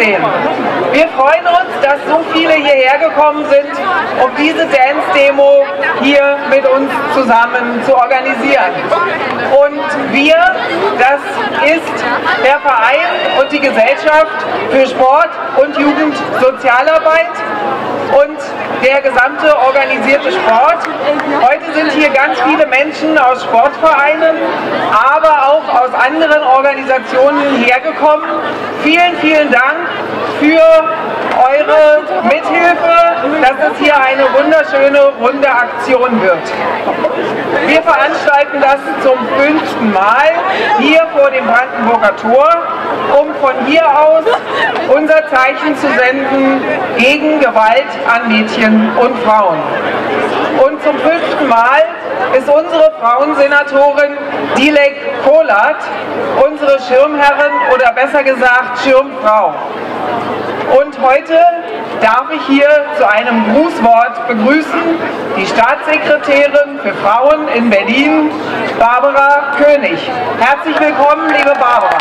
sehen. Wir freuen uns, dass so viele hierher gekommen sind, um diese Dance-Demo hier mit uns zusammen zu organisieren. Und wir, das ist der Verein und die Gesellschaft für Sport und Jugendsozialarbeit und der gesamte organisierte Sport. Heute sind hier ganz viele Menschen aus Sportvereinen, aber auch aus anderen Organisationen hergekommen. Vielen, vielen Dank für eure Mithilfe, dass es hier eine wunderschöne, runde Aktion wird. Wir veranstalten das zum 5. Mal hier vor dem Brandenburger Tor, um von hier aus unser Zeichen zu senden gegen Gewalt an Mädchen und Frauen. Und zum 5. Mal ist unsere Frauensenatorin Dilek Polat unsere Schirmherrin oder besser gesagt Schirmfrau. Und heute darf ich hier zu einem Grußwort begrüßen die Staatssekretärin für Frauen in Berlin, Barbara König. Herzlich willkommen, liebe Barbara.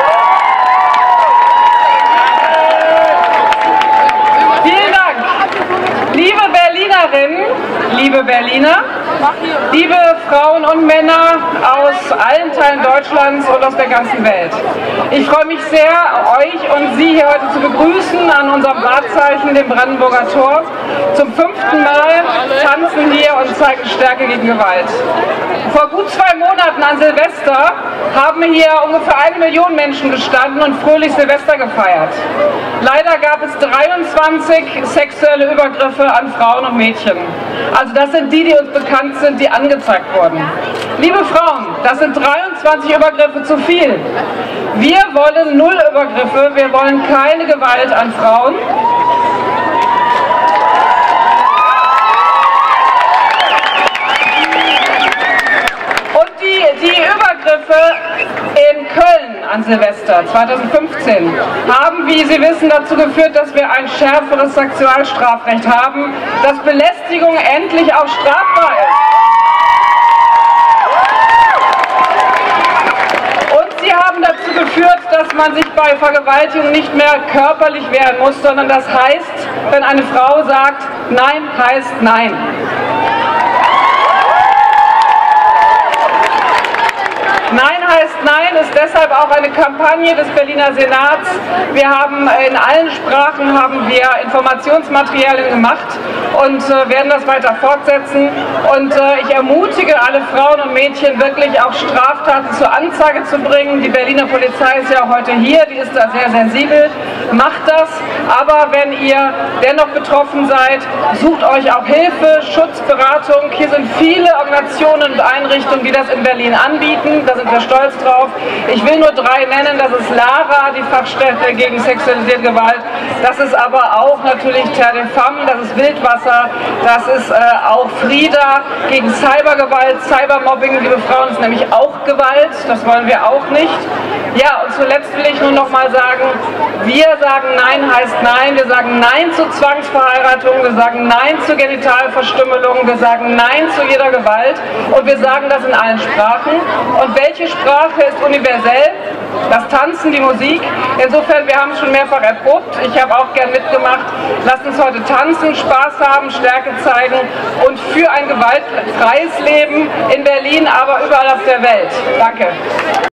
Vielen Dank. Liebe Berlinerinnen, liebe Berliner, liebe Frauen und Männer aus allen Teilen Deutschlands und aus der ganzen Welt. Ich freue mich sehr, euch und Sie hier heute zu begrüßen an unserem Wahrzeichen, dem Brandenburger Tor. Zum 5. Mal tanzen wir und zeigen Stärke gegen Gewalt. Vor gut 2 Monaten an Silvester haben hier ungefähr 1 Million Menschen gestanden und fröhlich Silvester gefeiert. Leider gab es 23 sexuelle Übergriffe an Frauen und Mädchen. Also das sind die uns bekannt sind, die angezeigt wurden. Liebe Frauen, das sind 23 Übergriffe zu viel. Wir wollen 0 Übergriffe, wir wollen keine Gewalt an Frauen. Und die Übergriffe in Köln an Silvester 2015 haben, wie Sie wissen, dazu geführt, dass wir ein schärferes Sexualstrafrecht haben, dass Belästigung endlich auch strafbar ist. Und sie haben dazu geführt, dass man sich bei Vergewaltigung nicht mehr körperlich wehren muss, sondern das heißt, wenn eine Frau sagt, Nein heißt Nein. Nein heißt Nein ist deshalb auch eine Kampagne des Berliner Senats. Wir haben in allen Sprachen Informationsmaterialien gemacht und werden das weiter fortsetzen. Und ich ermutige alle Frauen und Mädchen wirklich auch Straftaten zur Anzeige zu bringen. Die Berliner Polizei ist ja heute hier, die ist da sehr sensibel. Macht das, aber wenn ihr dennoch betroffen seid, sucht euch auch Hilfe, Schutz, Beratung. Hier sind viele Organisationen und Einrichtungen, die das in Berlin anbieten. Da sind wir stolz drauf. Ich will nur 3 nennen. Das ist Lara, die Fachstelle gegen sexualisierte Gewalt. Das ist aber auch natürlich Terre de Femme, das ist Wildwasser. Das ist auch Frida gegen Cybergewalt. Cybermobbing, liebe Frauen, ist nämlich auch Gewalt. Das wollen wir auch nicht. Ja, und zuletzt will ich nur noch mal sagen, wir sagen Nein heißt Nein. Wir sagen Nein zu Zwangsverheiratung. Wir sagen Nein zu Genitalverstümmelung. Wir sagen Nein zu jeder Gewalt. Und wir sagen das in allen Sprachen. Und welche Sprache ist universell? Das Tanzen, die Musik. Insofern, wir haben es schon mehrfach erprobt. Ich habe auch gern mitgemacht. Lasst uns heute tanzen, Spaß haben, Stärke zeigen und für ein gewaltfreies Leben in Berlin, aber überall auf der Welt. Danke.